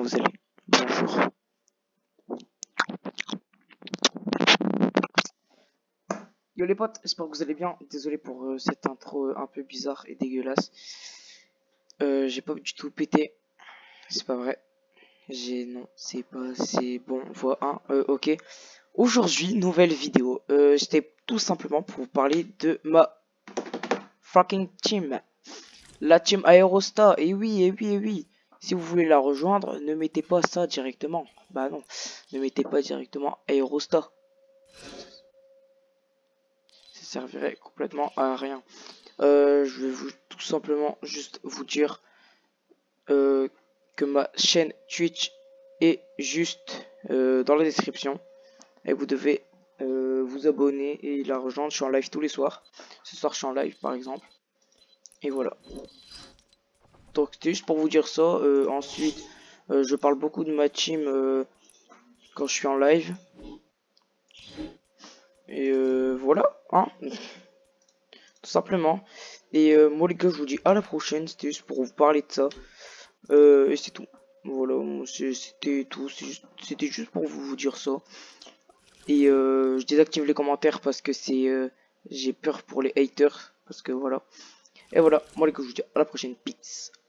vous allez? Bonjour. Yo les potes, j'espère que vous allez bien. Désolé pour cette intro un peu bizarre et dégueulasse. J'ai pas du tout pété. C'est pas vrai. Non, c'est pas... C'est bon, voix 1. Ok. Aujourd'hui, nouvelle vidéo. J'étais tout simplement pour vous parler de ma fucking team. La team Aerostar. Et oui, et oui, et oui. Si vous voulez la rejoindre, ne mettez pas ça directement. Bah non, ne mettez pas directement Aerostar. Ça servirait complètement à rien. Je vais tout simplement juste vous dire que ma chaîne Twitch est juste dans la description. Et vous devez vous abonner et la rejoindre. Je suis en live tous les soirs. Ce soir, je suis en live par exemple. Et voilà. Donc, c'était juste pour vous dire ça. Ensuite, je parle beaucoup de ma team quand je suis en live. Et voilà, hein, tout simplement. Et moi, les gars, je vous dis à la prochaine. C'était juste pour vous parler de ça. Et c'est tout. Voilà, c'était tout. C'était juste pour vous dire ça. Et je désactive les commentaires parce que j'ai peur pour les haters. Parce que voilà. Et voilà, moi les gars, je vous dis à la prochaine. Peace.